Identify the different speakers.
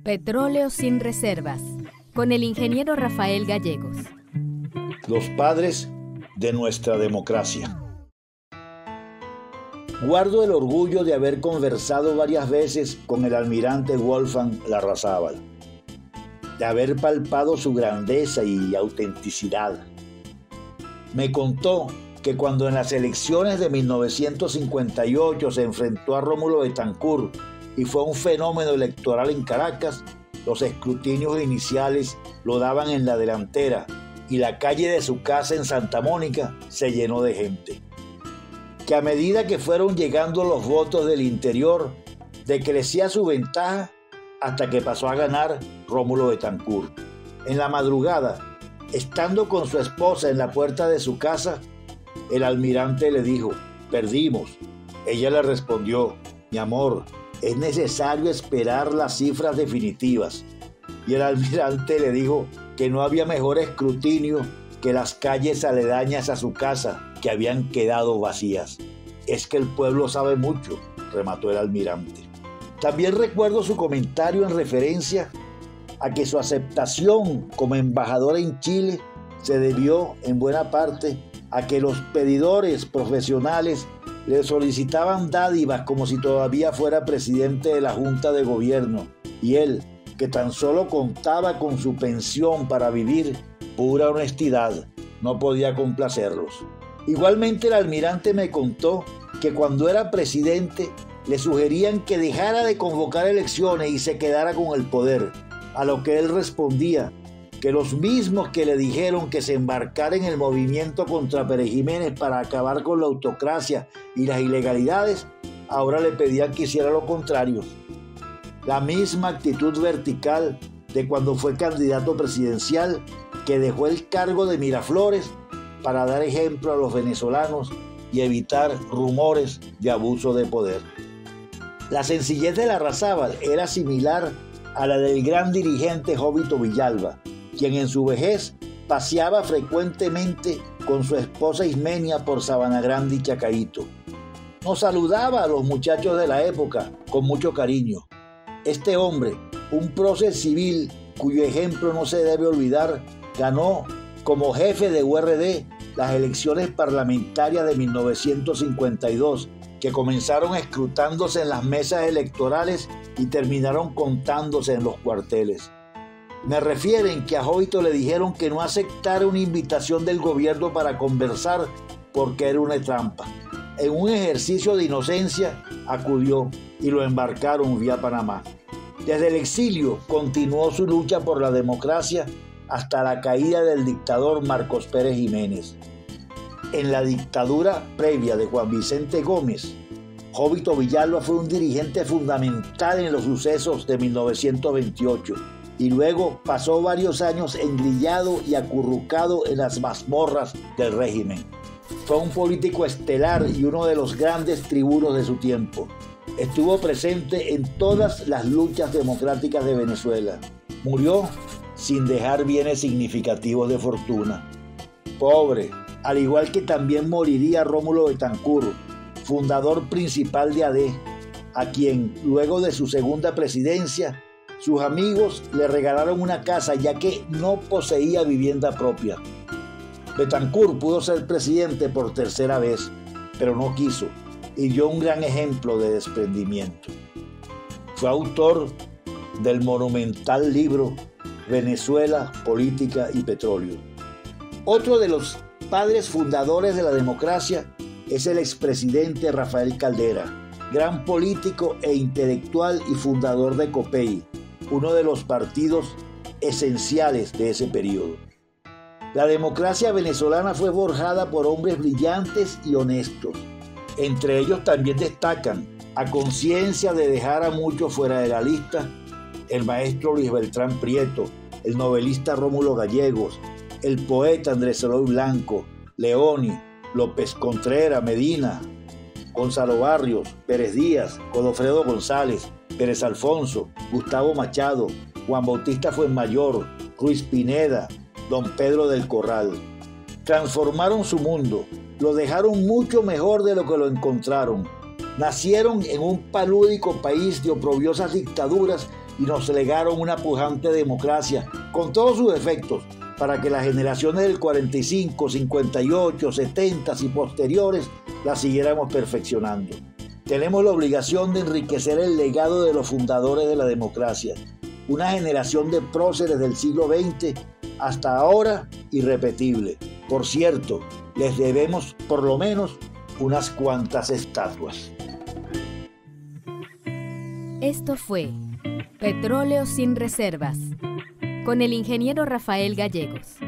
Speaker 1: Petróleo sin reservas, con el ingeniero Rafael Gallegos.
Speaker 2: Los padres de nuestra democracia. Guardo el orgullo de haber conversado varias veces con el almirante Wolfgang Larrazábal, de haber palpado su grandeza y autenticidad. Me contó que cuando en las elecciones de 1958 se enfrentó a Rómulo Betancourt y fue un fenómeno electoral en Caracas, los escrutinios iniciales lo daban en la delantera y la calle de su casa en Santa Mónica se llenó de gente. Que a medida que fueron llegando los votos del interior, decrecía su ventaja hasta que pasó a ganar Rómulo Betancourt. En la madrugada, estando con su esposa en la puerta de su casa, el almirante le dijo: «Perdimos». Ella le respondió: «Mi amor, es necesario esperar las cifras definitivas». Y el almirante le dijo que no había mejor escrutinio que las calles aledañas a su casa, que habían quedado vacías. «Es que el pueblo sabe mucho», remató el almirante. También recuerdo su comentario en referencia a que su aceptación como embajador en Chile se debió en buena parte a que los pedidores profesionales le solicitaban dádivas como si todavía fuera presidente de la Junta de Gobierno, y él, que tan solo contaba con su pensión para vivir, pura honestidad, no podía complacerlos. Igualmente el almirante me contó que cuando era presidente le sugerían que dejara de convocar elecciones y se quedara con el poder, a lo que él respondía que los mismos que le dijeron que se embarcara en el movimiento contra Pérez Jiménez para acabar con la autocracia y las ilegalidades, ahora le pedían que hiciera lo contrario. La misma actitud vertical de cuando fue candidato presidencial, que dejó el cargo de Miraflores para dar ejemplo a los venezolanos y evitar rumores de abuso de poder. La sencillez de Larrazábal era similar a la del gran dirigente Jovito Villalba, quien en su vejez paseaba frecuentemente con su esposa Ismenia por Sabana Grande y Chacaíto. Nos saludaba a los muchachos de la época con mucho cariño. Este hombre, un prócer civil cuyo ejemplo no se debe olvidar, ganó como jefe de URD las elecciones parlamentarias de 1952, que comenzaron escrutándose en las mesas electorales y terminaron contándose en los cuarteles. Me refieren que a Jovito le dijeron que no aceptara una invitación del gobierno para conversar porque era una trampa. En un ejercicio de inocencia acudió y lo embarcaron vía Panamá. Desde el exilio continuó su lucha por la democracia hasta la caída del dictador Marcos Pérez Jiménez. En la dictadura previa de Juan Vicente Gómez, Jovito Villalba fue un dirigente fundamental en los sucesos de 1928 y luego pasó varios años engrillado y acurrucado en las mazmorras del régimen. Fue un político estelar y uno de los grandes tribunos de su tiempo. Estuvo presente en todas las luchas democráticas de Venezuela. Murió sin dejar bienes significativos de fortuna. Pobre, al igual que también moriría Rómulo Betancourt, fundador principal de AD, a quien, luego de su segunda presidencia, sus amigos le regalaron una casa ya que no poseía vivienda propia. Betancourt pudo ser presidente por tercera vez, pero no quiso, y dio un gran ejemplo de desprendimiento. Fue autor del monumental libro Venezuela, Política y Petróleo. Otro de los padres fundadores de la democracia es el expresidente Rafael Caldera, gran político e intelectual y fundador de COPEI, uno de los partidos esenciales de ese periodo. La democracia venezolana fue forjada por hombres brillantes y honestos. Entre ellos también destacan, a conciencia de dejar a muchos fuera de la lista, el maestro Luis Beltrán Prieto, el novelista Rómulo Gallegos, el poeta Andrés Eloy Blanco, Leoni, López Contreras, Medina, Gonzalo Barrios, Pérez Díaz, Godofredo González, Pérez Alfonso, Gustavo Machado, Juan Bautista Fuenmayor, Ruiz Pineda, Don Pedro del Corral. Transformaron su mundo, lo dejaron mucho mejor de lo que lo encontraron. Nacieron en un palúdico país de oprobiosas dictaduras y nos legaron una pujante democracia con todos sus defectos para que las generaciones del 45, 58, 70 y posteriores la siguiéramos perfeccionando. Tenemos la obligación de enriquecer el legado de los fundadores de la democracia, una generación de próceres del siglo XX hasta ahora irrepetible. Por cierto, les debemos por lo menos unas cuantas estatuas.
Speaker 1: Esto fue Petróleo sin Reservas, con el ingeniero Rafael Gallegos.